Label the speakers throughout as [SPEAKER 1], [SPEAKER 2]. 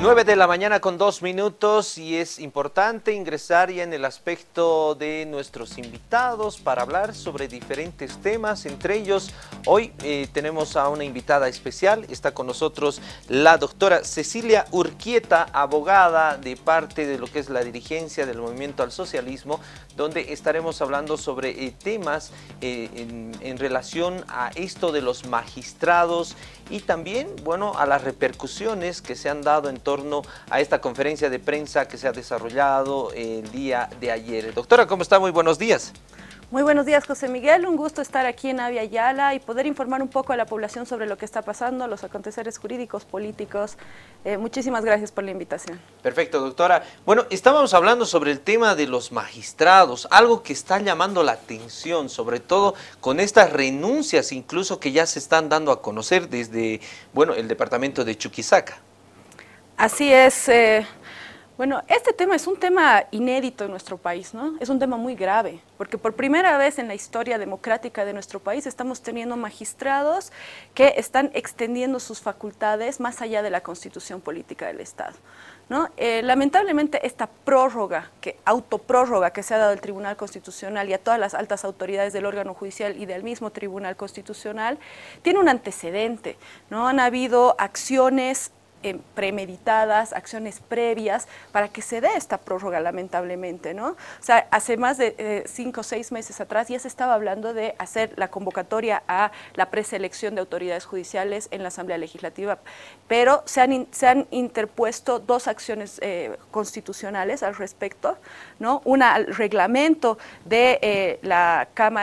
[SPEAKER 1] 9 de la mañana con 2 minutos y es importante ingresar ya en el aspecto de nuestros invitados para hablar sobre diferentes temas. Entre ellos, hoy tenemos a una invitada especial. Está con nosotros la doctora Cecilia Urquieta, abogada de parte de lo que es la dirigencia del Movimiento al Socialismo, donde estaremos hablando sobre temas en relación a esto de los magistrados y también, bueno, a las repercusiones que se han dado en torno a esta conferencia de prensa que se ha desarrollado el día de ayer. Doctora, ¿cómo está? Muy buenos días.
[SPEAKER 2] Muy buenos días, José Miguel. Un gusto estar aquí en Avia Yala y poder informar un poco a la población sobre lo que está pasando, los aconteceres jurídicos, políticos. Muchísimas gracias por la invitación.
[SPEAKER 1] Perfecto, doctora. Bueno, estábamos hablando sobre el tema de los magistrados, algo que está llamando la atención, sobre todo con estas renuncias incluso que ya se están dando a conocer desde, bueno, el departamento de Chuquisaca.
[SPEAKER 2] Así es. Bueno, este tema es un tema inédito en nuestro país, ¿no? Es un tema muy grave, porque por primera vez en la historia democrática de nuestro país estamos teniendo magistrados que están extendiendo sus facultades más allá de la Constitución Política del Estado, ¿no? Lamentablemente esta autoprórroga que se ha dado al Tribunal Constitucional y a todas las altas autoridades del órgano judicial y del mismo Tribunal Constitucional tiene un antecedente, ¿no? Han habido acciones premeditadas, acciones previas para que se dé esta prórroga, lamentablemente, ¿no? O sea, hace más de 5 o 6 meses atrás ya se estaba hablando de hacer la convocatoria a la preselección de autoridades judiciales en la Asamblea Legislativa, pero se han interpuesto 2 acciones constitucionales al respecto, ¿no? Una al reglamento de la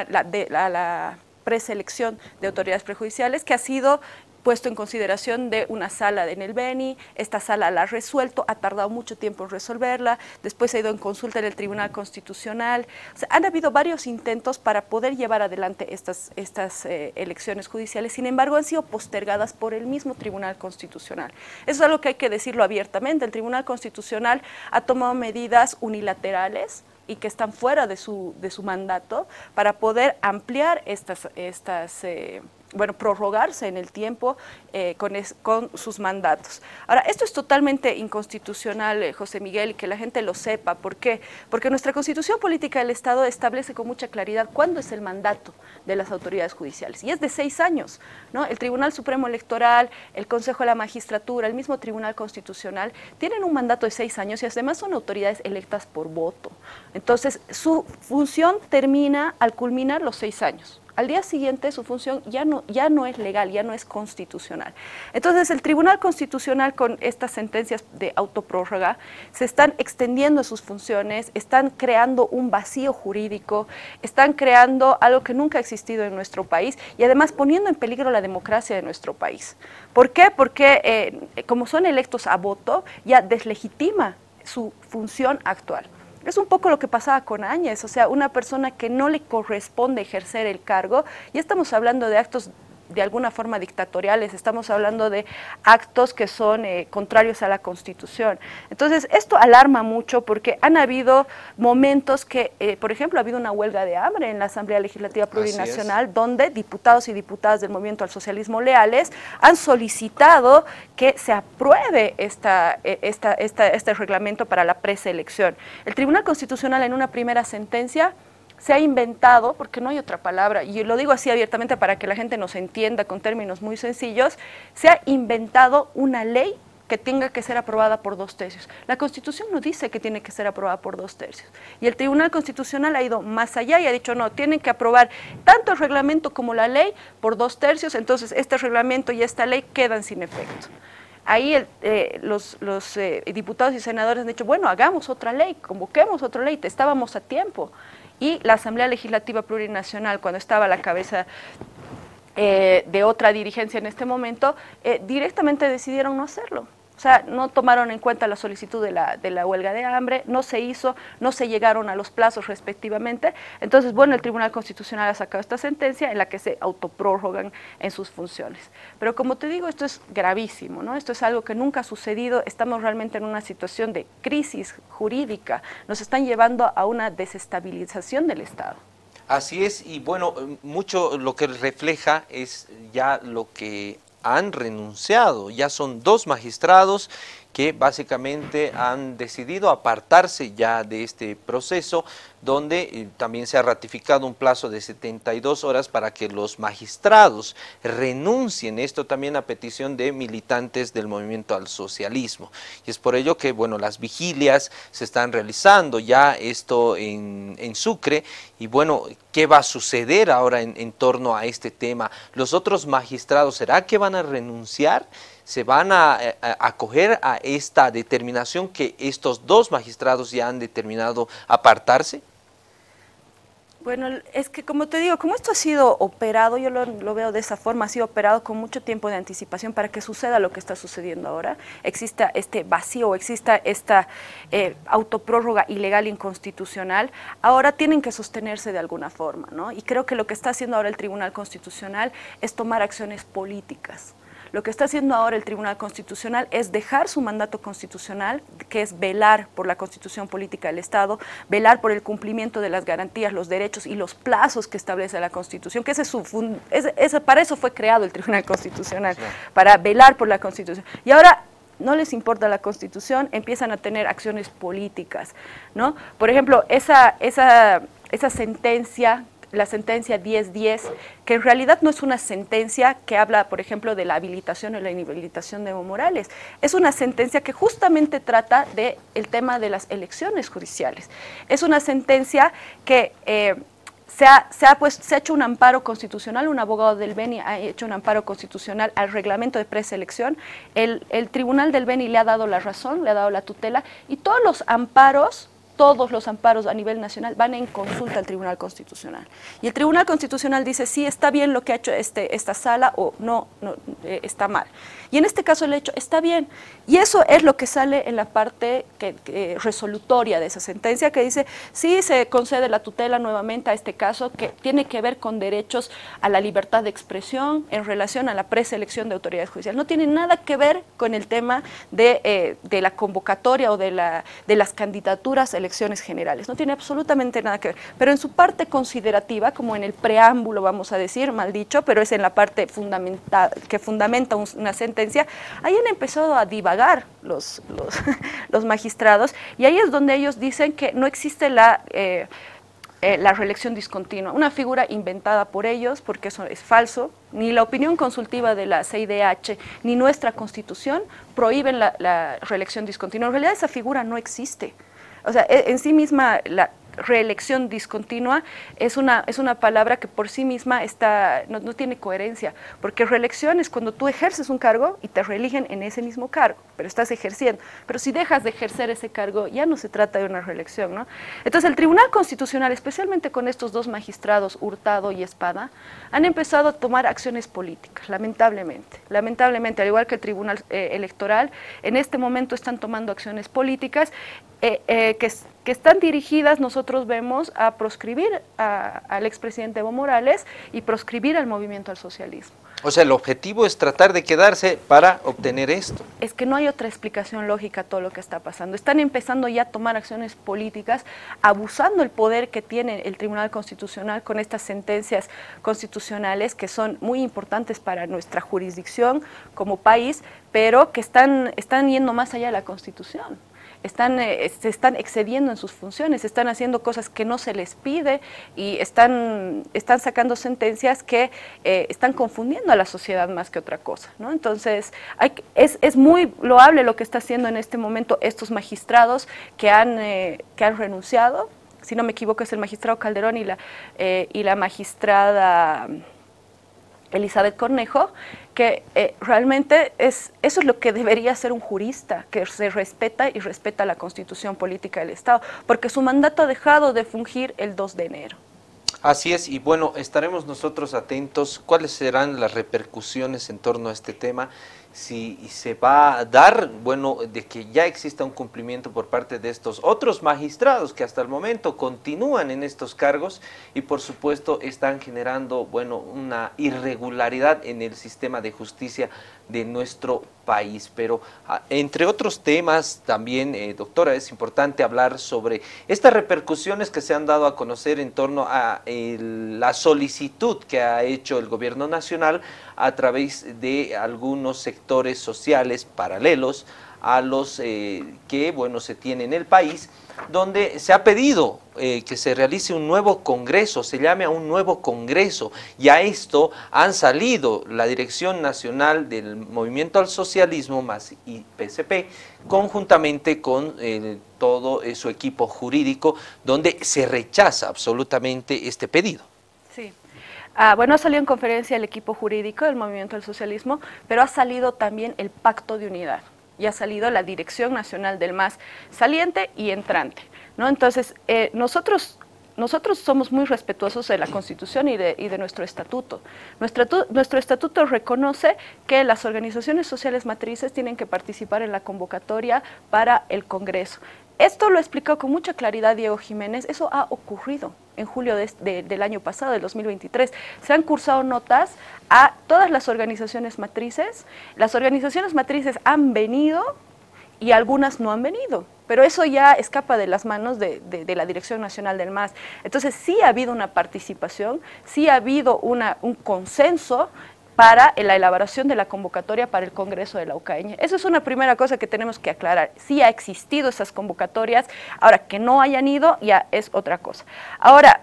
[SPEAKER 2] preselección de autoridades prejudiciales, que ha sido puesto en consideración de una sala en el Beni. Esta sala la ha resuelto, ha tardado mucho tiempo en resolverla, después se ha ido en consulta en el Tribunal Constitucional. O sea, han habido varios intentos para poder llevar adelante estas elecciones judiciales, sin embargo han sido postergadas por el mismo Tribunal Constitucional. Eso es algo que hay que decirlo abiertamente. El Tribunal Constitucional ha tomado medidas unilaterales y que están fuera de su mandato para poder ampliar prorrogarse en el tiempo con sus mandatos. Ahora, esto es totalmente inconstitucional, José Miguel, y que la gente lo sepa. ¿Por qué? Porque nuestra Constitución Política del Estado establece con mucha claridad cuándo es el mandato de las autoridades judiciales, y es de 6 años, ¿no? El Tribunal Supremo Electoral, el Consejo de la Magistratura, el mismo Tribunal Constitucional, tienen un mandato de 6 años y además son autoridades electas por voto. Entonces, su función termina al culminar los 6 años. Al día siguiente su función ya no es legal, ya no es constitucional. Entonces el Tribunal Constitucional, con estas sentencias de autoprórroga, se están extendiendo sus funciones, están creando un vacío jurídico, están creando algo que nunca ha existido en nuestro país y además poniendo en peligro la democracia de nuestro país. ¿Por qué? Porque como son electos a voto, ya deslegitima su función actual. Es un poco lo que pasaba con Áñez, o sea, una persona que no le corresponde ejercer el cargo, y estamos hablando de actos de alguna forma dictatoriales, estamos hablando de actos que son contrarios a la Constitución. Entonces, esto alarma mucho porque han habido momentos que, por ejemplo, ha habido una huelga de hambre en la Asamblea Legislativa Plurinacional, donde diputados y diputadas del Movimiento al Socialismo leales han solicitado que se apruebe este reglamento para la preselección. El Tribunal Constitucional, en una primera sentencia, se ha inventado, porque no hay otra palabra, y lo digo así abiertamente para que la gente nos entienda con términos muy sencillos, se ha inventado una ley que tenga que ser aprobada por 2/3. La Constitución no dice que tiene que ser aprobada por 2/3. Y el Tribunal Constitucional ha ido más allá y ha dicho, no, tienen que aprobar tanto el reglamento como la ley por 2/3, entonces este reglamento y esta ley quedan sin efecto. Ahí los diputados y senadores han dicho, bueno, hagamos otra ley, convoquemos otra ley, estábamos a tiempo. Y la Asamblea Legislativa Plurinacional, cuando estaba a la cabeza de otra dirigencia en este momento, directamente decidieron no hacerlo. O sea, no tomaron en cuenta la solicitud de la huelga de hambre, no se hizo, no se llegaron a los plazos respectivamente. Entonces, bueno, el Tribunal Constitucional ha sacado esta sentencia en la que se autoprórrogan en sus funciones. Pero como te digo, esto es gravísimo, ¿no? Esto es algo que nunca ha sucedido, estamos realmente en una situación de crisis jurídica, nos están llevando a una desestabilización del Estado.
[SPEAKER 1] Así es, y bueno, mucho lo que refleja es ya lo que han renunciado, ya son 2 magistrados que básicamente han decidido apartarse ya de este proceso, donde también se ha ratificado un plazo de 72 horas para que los magistrados renuncien, esto también a petición de militantes del Movimiento al Socialismo. Y es por ello que, bueno, las vigilias se están realizando ya esto en Sucre, y bueno, ¿qué va a suceder ahora en torno a este tema? ¿Los otros magistrados, será que van a renunciar? ¿Se van a acoger a esta determinación que estos dos magistrados ya han determinado apartarse?
[SPEAKER 2] Bueno, es que como te digo, como esto ha sido operado, yo lo veo de esa forma, ha sido operado con mucho tiempo de anticipación para que suceda lo que está sucediendo ahora, exista este vacío, exista esta autoprórroga ilegal inconstitucional, ahora tienen que sostenerse de alguna forma, ¿no? Y creo que lo que está haciendo ahora el Tribunal Constitucional es tomar acciones políticas. Lo que está haciendo ahora el Tribunal Constitucional es dejar su mandato constitucional, que es velar por la constitución política del Estado, velar por el cumplimiento de las garantías, los derechos y los plazos que establece la Constitución, que para eso fue creado el Tribunal Constitucional, para velar por la Constitución. Y ahora no les importa la Constitución, empiezan a tener acciones políticas, ¿no? Por ejemplo, esa sentencia, la sentencia 1010, que en realidad no es una sentencia que habla, por ejemplo, de la habilitación o la inhabilitación de Evo Morales. Es una sentencia que justamente trata del tema de las elecciones judiciales. Es una sentencia que se ha hecho un amparo constitucional, un abogado del Beni ha hecho un amparo constitucional al reglamento de preselección. El Tribunal del Beni le ha dado la razón, le ha dado la tutela, y todos los amparos a nivel nacional van en consulta al Tribunal Constitucional. Y el Tribunal Constitucional dice, sí, está bien lo que ha hecho esta sala, o no, está mal. Y en este caso el hecho está bien. Y eso es lo que sale en la parte resolutoria de esa sentencia, que dice, sí, se concede la tutela nuevamente a este caso, que tiene que ver con derechos a la libertad de expresión en relación a la preselección de autoridades judiciales. No tiene nada que ver con el tema de la convocatoria o de las candidaturas a elecciones generales. No tiene absolutamente nada que ver. Pero en su parte considerativa, como en el preámbulo, vamos a decir, mal dicho, pero es en la parte que fundamenta una sentencia, ahí han empezado a divagar los magistrados, y ahí es donde ellos dicen que no existe la reelección discontinua, una figura inventada por ellos, porque eso es falso. Ni la opinión consultiva de la CIDH ni nuestra Constitución prohíben la reelección discontinua. En realidad esa figura no existe. O sea, en sí misma la reelección discontinua es una palabra que por sí misma no tiene coherencia, porque reelección es cuando tú ejerces un cargo y te reeligen en ese mismo cargo, pero estás ejerciendo. Pero si dejas de ejercer ese cargo, ya no se trata de una reelección, ¿no? Entonces el Tribunal Constitucional, especialmente con estos dos magistrados, Hurtado y Espada, han empezado a tomar acciones políticas, lamentablemente. Lamentablemente, al igual que el Tribunal Electoral, en este momento están tomando acciones políticas que están dirigidas, nosotros vemos, a proscribir al expresidente Evo Morales y proscribir al movimiento al socialismo.
[SPEAKER 1] O sea, el objetivo es tratar de quedarse para obtener esto.
[SPEAKER 2] Es que no hay otra explicación lógica a todo lo que está pasando. Están empezando ya a tomar acciones políticas, abusando el poder que tiene el Tribunal Constitucional con estas sentencias constitucionales que son muy importantes para nuestra jurisdicción como país, pero que están yendo más allá de la Constitución. Se están excediendo en sus funciones, están haciendo cosas que no se les pide y están sacando sentencias que están confundiendo a la sociedad más que otra cosa, ¿no? Entonces, es muy loable lo que está haciendo en este momento estos magistrados que han renunciado. Si no me equivoco, es el magistrado Calderón y la magistrada Elizabeth Cornejo, que realmente eso es lo que debería ser un jurista, que se respeta y respeta la Constitución política del Estado, porque su mandato ha dejado de fungir el 2 de enero.
[SPEAKER 1] Así es, y bueno, estaremos nosotros atentos cuáles serán las repercusiones en torno a este tema, si se va a dar, bueno, de que ya exista un cumplimiento por parte de estos otros magistrados que hasta el momento continúan en estos cargos y por supuesto están generando, bueno, una irregularidad en el sistema de justicia de nuestro país. Pero entre otros temas también, doctora, es importante hablar sobre estas repercusiones que se han dado a conocer en torno a la solicitud que ha hecho el gobierno nacional a través de algunos sectores sociales paralelos a los que, bueno, se tiene en el país, donde se ha pedido que se realice un nuevo congreso, se llame a un nuevo congreso, y a esto han salido la Dirección Nacional del Movimiento al Socialismo, MAS y PSP, conjuntamente con todo su equipo jurídico, donde se rechaza absolutamente este pedido.
[SPEAKER 2] Sí. Bueno, ha salido en conferencia el equipo jurídico del Movimiento al Socialismo, pero ha salido también el Pacto de Unidad y ha salido la Dirección Nacional del MAS saliente y entrante, ¿no? Entonces, nosotros somos muy respetuosos de la Constitución y de nuestro estatuto. Nuestro estatuto reconoce que las organizaciones sociales matrices tienen que participar en la convocatoria para el Congreso. Esto lo explicó con mucha claridad Diego Jiménez. Eso ha ocurrido en julio del año pasado, del 2023. Se han cursado notas a todas las organizaciones matrices. Las organizaciones matrices han venido y algunas no han venido, pero eso ya escapa de las manos de la Dirección Nacional del MAS. Entonces sí ha habido una participación, sí ha habido un consenso para la elaboración de la convocatoria para el Congreso de la UCAeñe. Eso es una primera cosa que tenemos que aclarar. Sí ha existido esas convocatorias, ahora que no hayan ido ya es otra cosa. Ahora,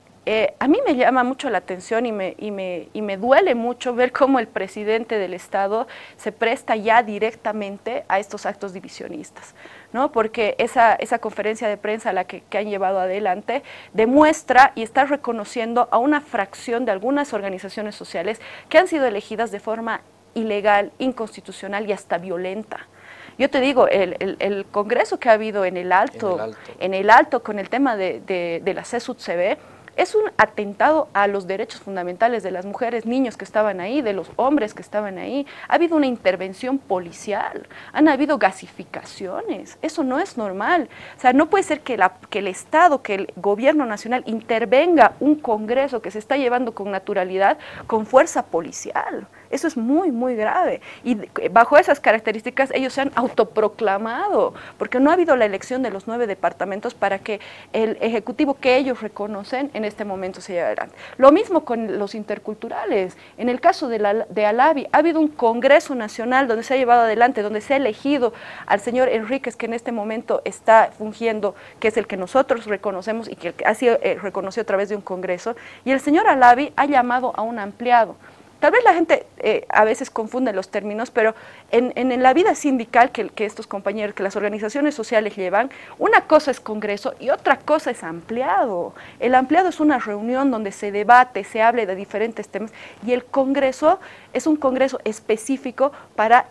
[SPEAKER 2] a mí me llama mucho la atención y me duele mucho ver cómo el presidente del Estado se presta ya directamente a estos actos divisionistas, ¿no? Porque esa conferencia de prensa a la que han llevado adelante demuestra y está reconociendo a una fracción de algunas organizaciones sociales que han sido elegidas de forma ilegal, inconstitucional y hasta violenta. Yo te digo, el congreso que ha habido en el Alto con el tema de la CESUD-CB, es un atentado a los derechos fundamentales de las mujeres, niños que estaban ahí, de los hombres que estaban ahí. Ha habido una intervención policial, han habido gasificaciones, eso no es normal. O sea, no puede ser que el Estado, que el gobierno nacional intervenga un congreso que se está llevando con naturalidad, con fuerza policial. Eso es muy, muy grave. Y bajo esas características ellos se han autoproclamado, porque no ha habido la elección de los 9 departamentos para que el ejecutivo que ellos reconocen en este momento se lleve adelante. Lo mismo con los interculturales. En el caso de Alavi, ha habido un congreso nacional donde se ha llevado adelante, donde se ha elegido al señor Enríquez, que en este momento está fungiendo, que es el que nosotros reconocemos y que ha sido reconocido a través de un congreso, y el señor Alavi ha llamado a un ampliado. Tal vez la gente a veces confunde los términos, pero en la vida sindical que estos compañeros, que las organizaciones sociales llevan, una cosa es congreso y otra cosa es ampliado. El ampliado es una reunión donde se debate, se hable de diferentes temas, y el congreso es un congreso específico para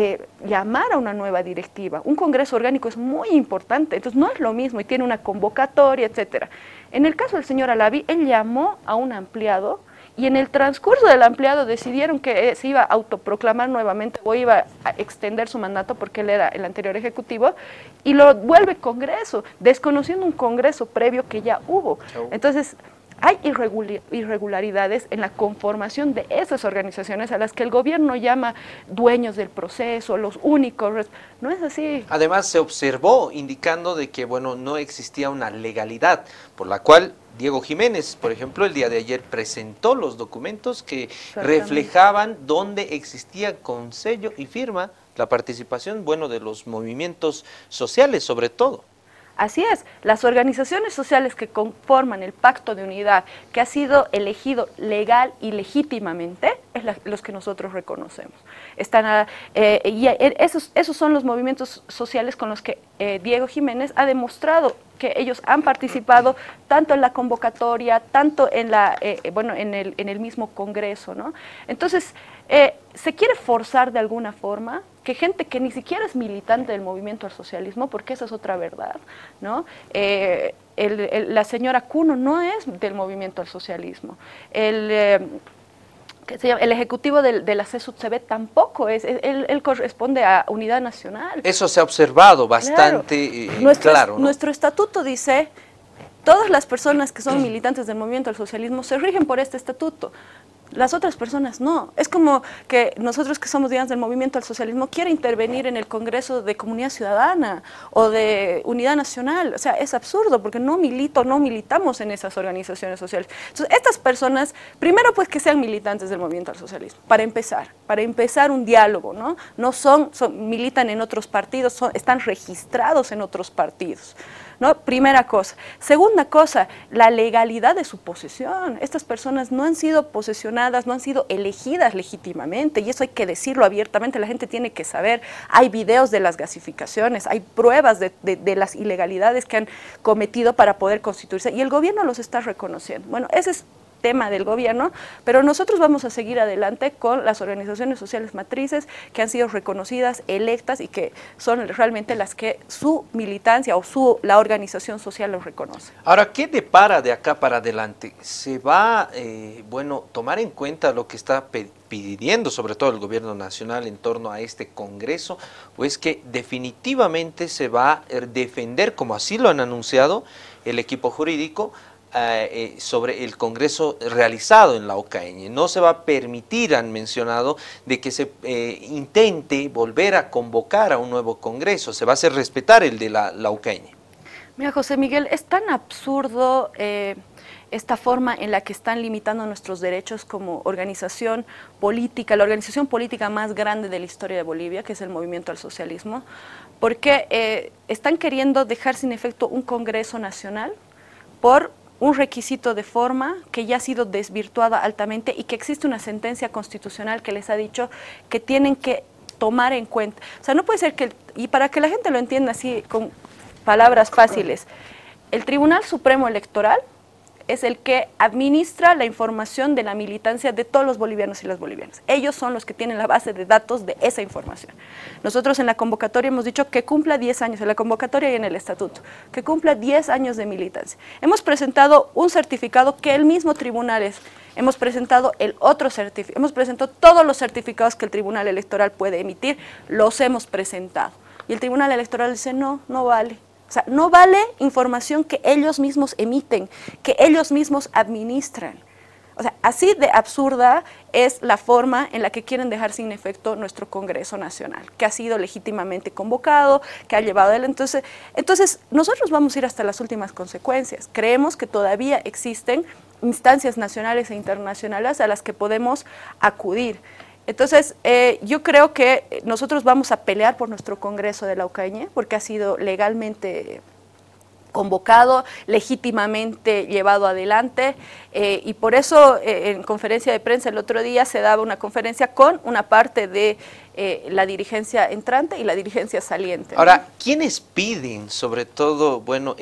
[SPEAKER 2] llamar a una nueva directiva. Un congreso orgánico es muy importante, entonces no es lo mismo y tiene una convocatoria, etcétera. En el caso del señor Alavi, él llamó a un ampliado, y en el transcurso del ampliado decidieron que se iba a autoproclamar nuevamente o iba a extender su mandato porque él era el anterior ejecutivo, y lo vuelve congreso, desconociendo un congreso previo que ya hubo. Entonces, hay irregularidades en la conformación de esas organizaciones a las que el gobierno llama dueños del proceso, los únicos. No es así.
[SPEAKER 1] Además, se observó indicando de que, bueno, no existía una legalidad por la cual Diego Jiménez, por ejemplo, el día de ayer presentó los documentos que reflejaban dónde existía con sello y firma la participación, bueno, de los movimientos sociales sobre todo.
[SPEAKER 2] Así es, las organizaciones sociales que conforman el Pacto de Unidad, que ha sido elegido legal y legítimamente, es los que nosotros reconocemos. Y esos son los movimientos sociales con los que Diego Jiménez ha demostrado que ellos han participado tanto en la convocatoria, tanto en el mismo Congreso, ¿no? Entonces, se quiere forzar de alguna forma que gente que ni siquiera es militante del movimiento al socialismo, porque esa es otra verdad, ¿no? La señora Cuno no es del movimiento al socialismo. El ejecutivo de la CESUD-CB tampoco es, él corresponde a Unidad Nacional.
[SPEAKER 1] Eso se ha observado bastante claro, ¿no?
[SPEAKER 2] Nuestro estatuto dice, todas las personas que son militantes del movimiento al socialismo se rigen por este estatuto. Las otras personas no. Es como que nosotros que somos, digamos, del movimiento al socialismo, quiere intervenir en el Congreso de Comunidad Ciudadana o de Unidad Nacional. O sea, es absurdo porque no militamos en esas organizaciones sociales. Entonces, estas personas, primero pues que sean militantes del movimiento al socialismo, para empezar un diálogo, ¿no? No militan en otros partidos, están registrados en otros partidos, ¿no? Primera cosa. Segunda cosa, la legalidad de su posesión. Estas personas no han sido posesionadas, no han sido elegidas legítimamente, y eso hay que decirlo abiertamente, la gente tiene que saber. Hay videos de las gasificaciones, hay pruebas de las ilegalidades que han cometido para poder constituirse, y el gobierno los está reconociendo. Bueno, ese es tema del gobierno, pero nosotros vamos a seguir adelante con las organizaciones sociales matrices que han sido reconocidas, electas y que son realmente las que su militancia o la organización social los reconoce.
[SPEAKER 1] Ahora, ¿qué depara de acá para adelante? ¿Se va, tomar en cuenta lo que está pidiendo sobre todo el gobierno nacional en torno a este congreso, o es que definitivamente se va a defender, como así lo han anunciado el equipo jurídico, sobre el congreso realizado en la Ocaña? No se va a permitir, han mencionado, de que se intente volver a convocar a un nuevo congreso, se va a hacer respetar el de la Ocaña.
[SPEAKER 2] Mira, José Miguel, es tan absurdo esta forma en la que están limitando nuestros derechos como organización política, la organización política más grande de la historia de Bolivia, que es el Movimiento al Socialismo, porque están queriendo dejar sin efecto un Congreso Nacional por un requisito de forma que ya ha sido desvirtuada altamente y que existe una sentencia constitucional que les ha dicho que tienen que tomar en cuenta. O sea, no puede ser que, y para que la gente lo entienda así con palabras fáciles, el Tribunal Supremo Electoral es el que administra la información de la militancia de todos los bolivianos y las bolivianas. Ellos son los que tienen la base de datos de esa información. Nosotros en la convocatoria hemos dicho que cumpla 10 años, en la convocatoria y en el estatuto, que cumpla 10 años de militancia. Hemos presentado un certificado que el mismo tribunal hemos presentado hemos presentado todos los certificados que el Tribunal Electoral puede emitir, los hemos presentado. Y el Tribunal Electoral dice, no, no vale. O sea, no vale información que ellos mismos emiten, que ellos mismos administran. O sea, así de absurda es la forma en la que quieren dejar sin efecto nuestro Congreso Nacional, que ha sido legítimamente convocado, que ha llevado él. Entonces, nosotros vamos a ir hasta las últimas consecuencias. Creemos que todavía existen instancias nacionales e internacionales a las que podemos acudir. Entonces, yo creo que nosotros vamos a pelear por nuestro Congreso de la Ocaña, porque ha sido legalmente convocado, legítimamente llevado adelante, y por eso en conferencia de prensa el otro día se daba una conferencia con una parte de la dirigencia entrante y la dirigencia saliente, ¿no?
[SPEAKER 1] Ahora, ¿quiénes piden sobre todo,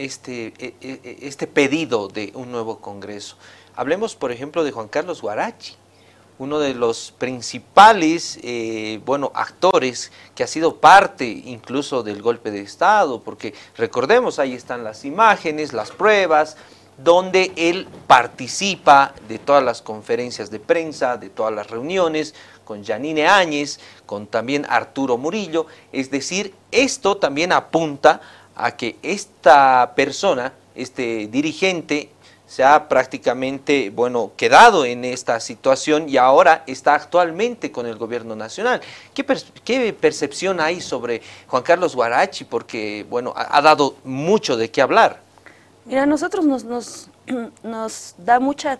[SPEAKER 1] este pedido de un nuevo Congreso? Hablemos, por ejemplo, de Juan Carlos Huarachi, uno de los principales actores que ha sido parte incluso del golpe de Estado, porque recordemos, ahí están las imágenes, las pruebas, donde él participa de todas las conferencias de prensa, de todas las reuniones, con Yanine Áñez, con también Arturo Murillo. Es decir, esto también apunta a que esta persona, este dirigente, se ha prácticamente, quedado en esta situación y ahora está actualmente con el gobierno nacional. ¿Qué percepción hay sobre Juan Carlos Huarachi? Porque, ha dado mucho de qué hablar.
[SPEAKER 2] Mira, a nosotros nos da mucha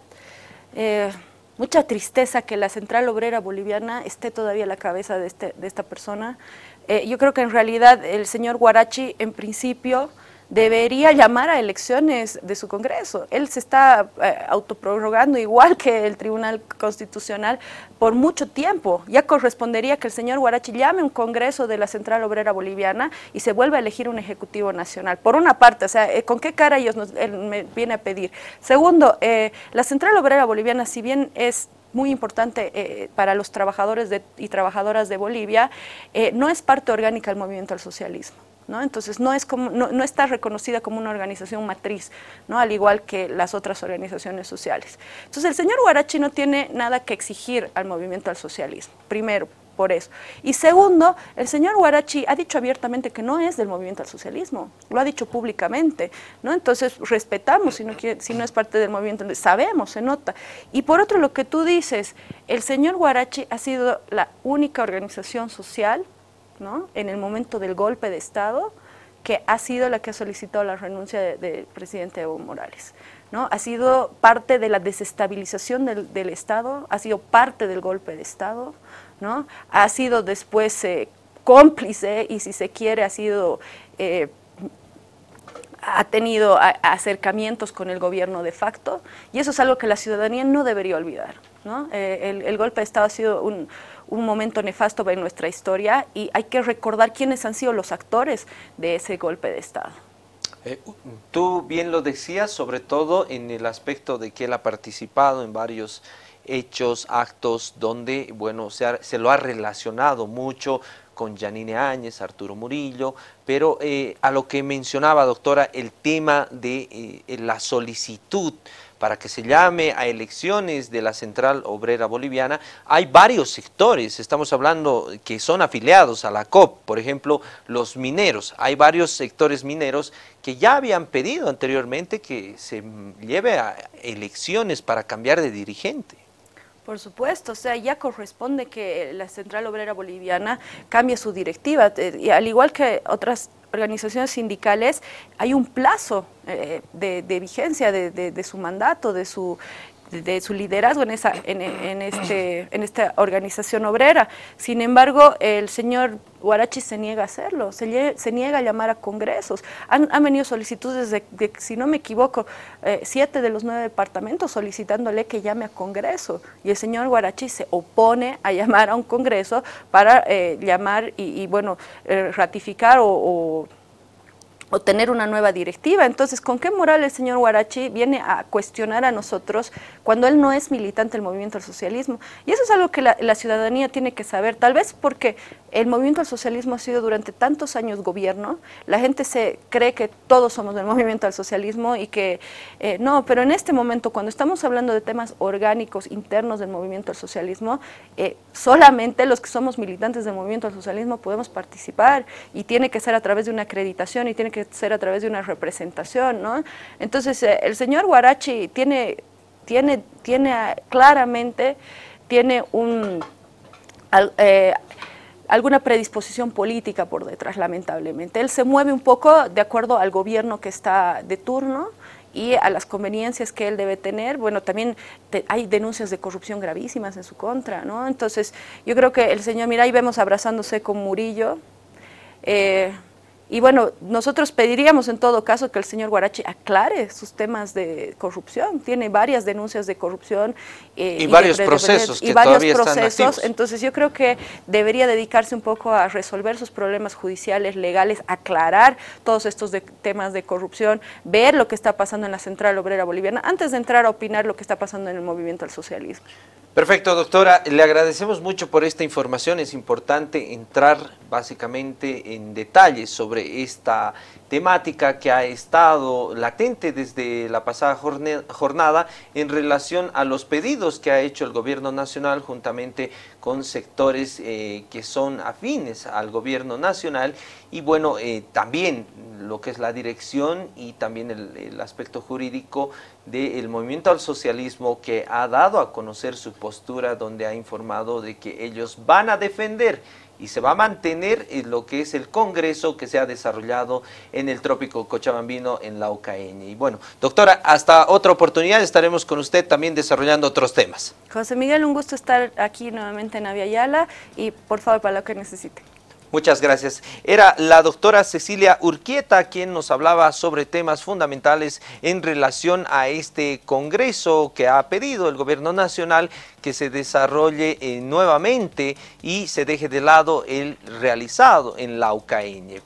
[SPEAKER 2] tristeza que la Central Obrera Boliviana esté todavía a la cabeza de esta persona. Yo creo que en realidad el señor Huarachi, en principio, debería llamar a elecciones de su Congreso. Él se está autoprorrogando igual que el Tribunal Constitucional por mucho tiempo. Ya correspondería que el señor Huarachi llame un Congreso de la Central Obrera Boliviana y se vuelva a elegir un Ejecutivo Nacional. Por una parte, o sea, ¿con qué cara él me viene a pedir? Segundo, la Central Obrera Boliviana, si bien es muy importante para los trabajadores y trabajadoras de Bolivia, no es parte orgánica del movimiento al socialismo, ¿no? Entonces no está reconocida como una organización matriz, ¿no? Al igual que las otras organizaciones sociales. Entonces el señor Huarachi no tiene nada que exigir al movimiento al socialismo, primero, por eso. Y segundo, el señor Huarachi ha dicho abiertamente que no es del movimiento al socialismo, lo ha dicho públicamente, ¿no? Entonces respetamos si no es parte del movimiento, sabemos, se nota. Y por otro, lo que tú dices, el señor Huarachi ha sido la única organización social, ¿no?, en el momento del golpe de Estado, que ha sido la que ha solicitado la renuncia del presidente Evo Morales, ¿no? Ha sido parte de la desestabilización del Estado, ha sido parte del golpe de Estado, ¿no? Ha sido después cómplice y, si se quiere, ha tenido acercamientos con el gobierno de facto, y eso es algo que la ciudadanía no debería olvidar, ¿no? El golpe de Estado ha sido un momento nefasto en nuestra historia, y hay que recordar quiénes han sido los actores de ese golpe de Estado.
[SPEAKER 1] Tú bien lo decías, sobre todo en el aspecto de que él ha participado en varios hechos, actos, donde, bueno, se lo ha relacionado mucho con Yanine Áñez, Arturo Murillo, pero a lo que mencionaba, doctora, el tema de la solicitud para que se llame a elecciones de la Central Obrera Boliviana, hay varios sectores, estamos hablando que son afiliados a la COP, por ejemplo, los mineros, hay varios sectores mineros que ya habían pedido anteriormente que se lleve a elecciones para cambiar de dirigente.
[SPEAKER 2] Por supuesto, o sea, ya corresponde que la Central Obrera Boliviana cambie su directiva, y al igual que otras organizaciones sindicales, hay un plazo de vigencia de su mandato, de su liderazgo en esta organización obrera. Sin embargo, el señor Huarachi se niega a hacerlo, se niega a llamar a congresos. Han venido solicitudes de, si no me equivoco, 7 de los 9 departamentos solicitándole que llame a congreso, y el señor Huarachi se opone a llamar a un congreso para llamar y bueno, ratificar o tener una nueva directiva. Entonces, ¿con qué moral el señor Huarachi viene a cuestionar a nosotros cuando él no es militante del movimiento al socialismo? Y eso es algo que la ciudadanía tiene que saber, tal vez porque el movimiento al socialismo ha sido durante tantos años gobierno, la gente se cree que todos somos del movimiento al socialismo y que no, pero en este momento, cuando estamos hablando de temas orgánicos internos del movimiento al socialismo, solamente los que somos militantes del movimiento al socialismo podemos participar, y tiene que ser a través de una acreditación y tiene que ser a través de una representación, ¿no? Entonces, el señor Huarachi claramente alguna predisposición política por detrás, lamentablemente. Él se mueve un poco de acuerdo al gobierno que está de turno y a las conveniencias que él debe tener. Bueno, también hay denuncias de corrupción gravísimas en su contra, ¿no? Entonces, yo creo que el señor, mira, ahí vemos abrazándose con Murillo, y bueno, nosotros pediríamos en todo caso que el señor Huarachi aclare sus temas de corrupción. Tiene varias denuncias de corrupción
[SPEAKER 1] y varios procesos que todavía están activos.
[SPEAKER 2] Entonces yo creo que debería dedicarse un poco a resolver sus problemas judiciales, legales, aclarar todos estos temas de corrupción, ver lo que está pasando en la Central Obrera Boliviana, antes de entrar a opinar lo que está pasando en el movimiento al socialismo.
[SPEAKER 1] Perfecto, doctora, le agradecemos mucho por esta información. Es importante entrar básicamente en detalles sobre esta temática que ha estado latente desde la pasada jornada en relación a los pedidos que ha hecho el gobierno nacional juntamente con sectores que son afines al gobierno nacional, y bueno, también lo que es la dirección y también el aspecto jurídico del movimiento al socialismo, que ha dado a conocer su postura, donde ha informado de que ellos van a defender y se va a mantener lo que es el congreso que se ha desarrollado en el trópico cochabambino en Laucaeña. Y bueno, doctora, hasta otra oportunidad estaremos con usted también desarrollando otros temas.
[SPEAKER 2] José Miguel, un gusto estar aquí nuevamente en Aviala, y por favor, para lo que necesite.
[SPEAKER 1] Muchas gracias. Era la doctora Cecilia Urquieta quien nos hablaba sobre temas fundamentales en relación a este congreso que ha pedido el gobierno nacional que se desarrolle nuevamente y se deje de lado el realizado en Laucaeña.